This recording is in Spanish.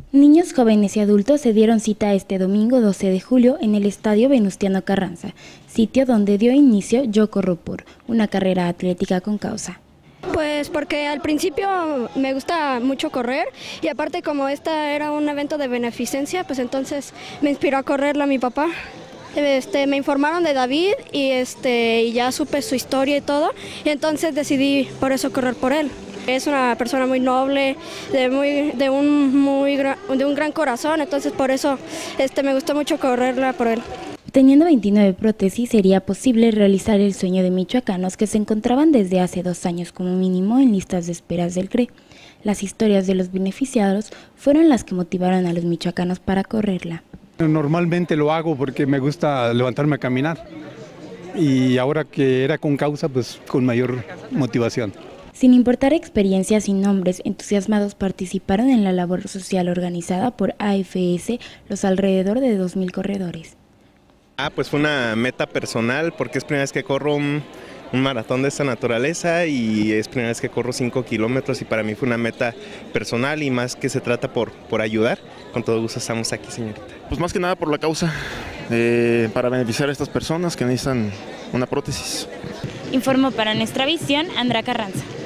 Niños, jóvenes y adultos se dieron cita este domingo 12 de julio en el Estadio Venustiano Carranza, sitio donde dio inicio Yo Corro Por, una carrera atlética con causa. Pues porque al principio me gusta mucho correr y aparte como esta era un evento de beneficencia, pues entonces me inspiró a correrla mi papá. Me informaron de David y ya supe su historia y todo, y entonces decidí por eso correr por él. Es una persona muy noble, de un gran corazón, entonces por eso me gustó mucho correrla por él. Teniendo 29 prótesis, sería posible realizar el sueño de michoacanos que se encontraban desde hace 2 años como mínimo en listas de esperas del CRE. Las historias de los beneficiados fueron las que motivaron a los michoacanos para correrla. Normalmente lo hago porque me gusta levantarme a caminar y ahora que era con causa, pues con mayor motivación. Sin importar experiencias y nombres, entusiasmados participaron en la labor social organizada por AFS los alrededor de 2.000 corredores. Pues fue una meta personal porque es primera vez que corro un maratón de esta naturaleza y es primera vez que corro 5 kilómetros y para mí fue una meta personal y más que se trata por ayudar. Con todo gusto estamos aquí, señorita. Pues más que nada por la causa, para beneficiar a estas personas que necesitan una prótesis. Informó para Nuestra Visión, Andrea Carranza.